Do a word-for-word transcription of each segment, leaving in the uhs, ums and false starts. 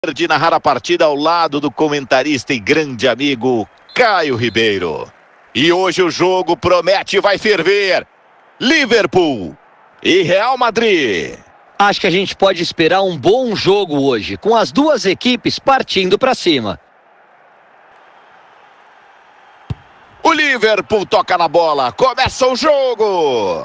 De narrar a partida ao lado do comentarista e grande amigo Caio Ribeiro. E hoje o jogo promete e vai ferver. Liverpool e Real Madrid. Acho que a gente pode esperar um bom jogo hoje, com as duas equipes partindo para cima. O Liverpool toca na bola, começa o jogo.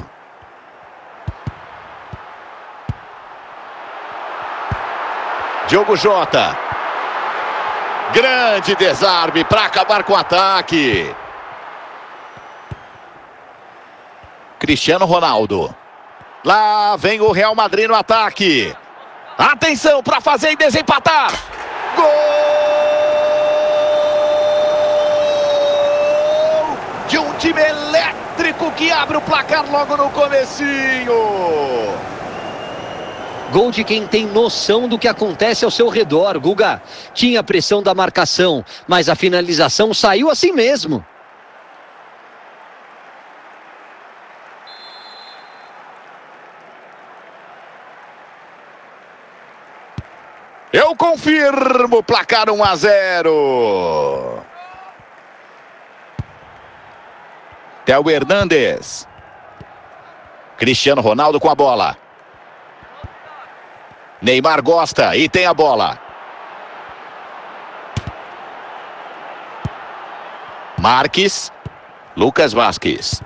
Diogo Jota. Grande desarme para acabar com o ataque. Cristiano Ronaldo. Lá vem o Real Madrid no ataque. Atenção para fazer e desempatar. Gol de um time elétrico que abre o placar logo no comecinho. Gol de quem tem noção do que acontece ao seu redor, Guga. Tinha pressão da marcação, mas a finalização saiu assim mesmo. Eu confirmo, placar um a zero. Theo Hernandes. Cristiano Ronaldo com a bola. Neymar gosta e tem a bola. Marques. Lucas Vazquez.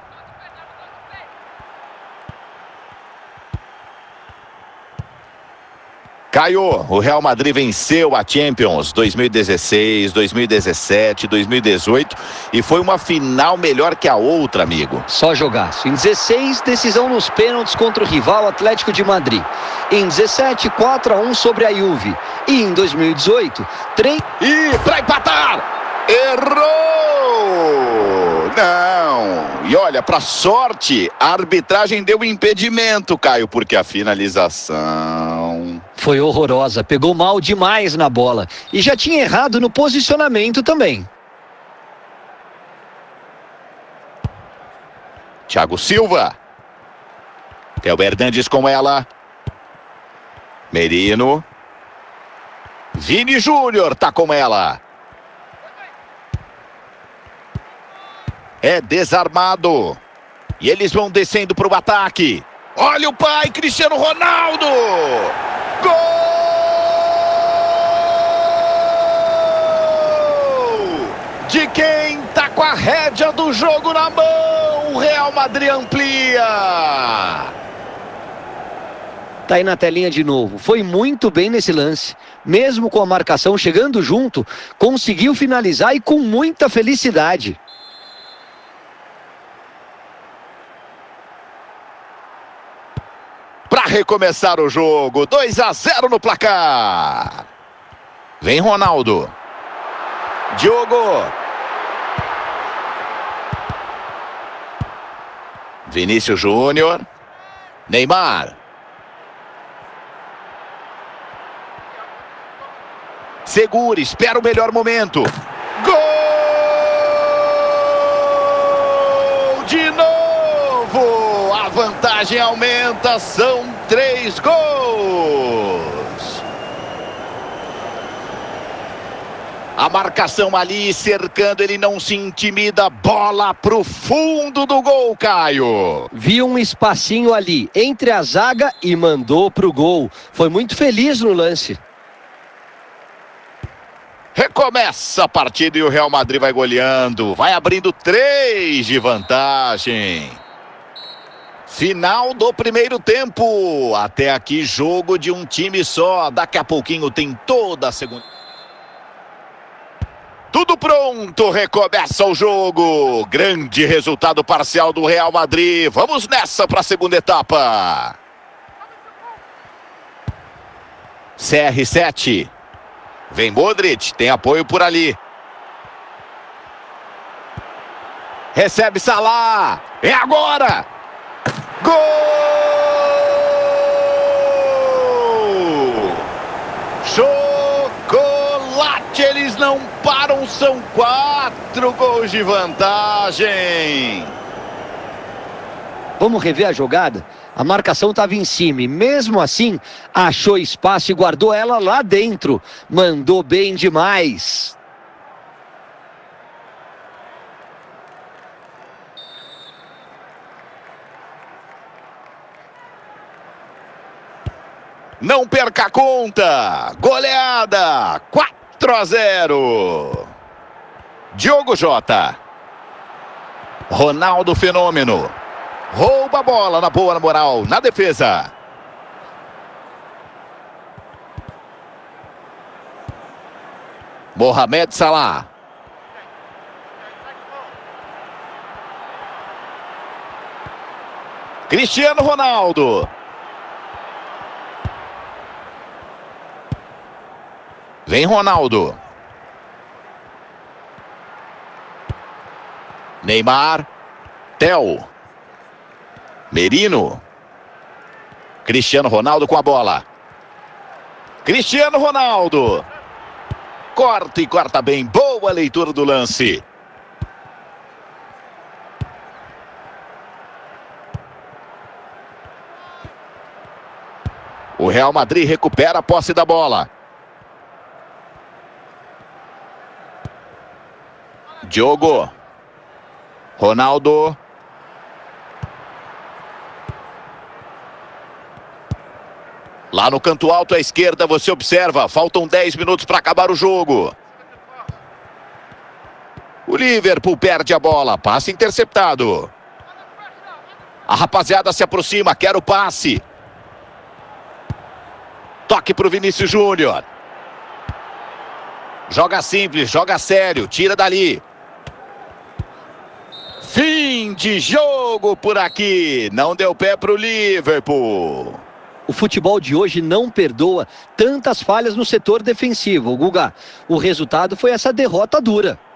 Caio, o Real Madrid venceu a Champions dois mil e dezesseis, dois mil e dezessete, dois mil e dezoito e foi uma final melhor que a outra, amigo. Só jogaço. Em dezesseis, decisão nos pênaltis contra o rival Atlético de Madrid. Em dezessete, quatro a um sobre a Juve. E em dois mil e dezoito, três... E para empatar! Errou! Não! E olha, para sorte, a arbitragem deu impedimento, Caio, porque a finalização... foi horrorosa, pegou mal demais na bola. E já tinha errado no posicionamento também. Thiago Silva. Theo Hernandes com ela. Merino. Vini Júnior tá com ela. É desarmado. E eles vão descendo para o ataque. Olha o pai, Cristiano Ronaldo. Gol de quem tá com a rédea do jogo na mão. O Real Madrid amplia. Tá aí na telinha de novo. Foi muito bem nesse lance. Mesmo com a marcação chegando junto, conseguiu finalizar e com muita felicidade. Para recomeçar o jogo, dois a zero no placar. Vem Ronaldo. Diogo. Vinícius Júnior. Neymar. Segura, espera o melhor momento. Gol de novo! A vantagem aumenta, são três gols. A marcação ali cercando, ele não se intimida. Bola pro fundo do gol, Caio. Viu um espacinho ali entre a zaga e mandou pro gol. Foi muito feliz no lance. Recomeça a partida e o Real Madrid vai goleando. Vai abrindo três de vantagem. Final do primeiro tempo. Até aqui jogo de um time só. Daqui a pouquinho tem toda a segunda. Tudo pronto, recomeça o jogo. Grande resultado parcial do Real Madrid. Vamos nessa para a segunda etapa. C R sete. Vem Modric, tem apoio por ali. Recebe Salah. É agora. Gol! Chocolate, eles não param, são quatro gols de vantagem. Vamos rever a jogada? A marcação estava em cima e mesmo assim achou espaço e guardou ela lá dentro. Mandou bem demais. Não perca a conta. Goleada. quatro a zero. Diogo Jota. Ronaldo Fenômeno. Rouba a bola na boa, na moral, na defesa. Mohamed Salah. Cristiano Ronaldo. Vem Ronaldo. Neymar. Theo. Merino. Cristiano Ronaldo com a bola. Cristiano Ronaldo. Corta e corta bem. Boa leitura do lance. O Real Madrid recupera a posse da bola. Diogo. Ronaldo. Lá no canto alto à esquerda, você observa, faltam dez minutos para acabar o jogo. O Liverpool perde a bola, passe interceptado. A rapaziada se aproxima, quer o passe. Toque para o Vinícius Júnior. Joga simples, joga sério, tira dali. Fim de jogo por aqui, não deu pé para o Liverpool. O futebol de hoje não perdoa tantas falhas no setor defensivo, Guga. O resultado foi essa derrota dura.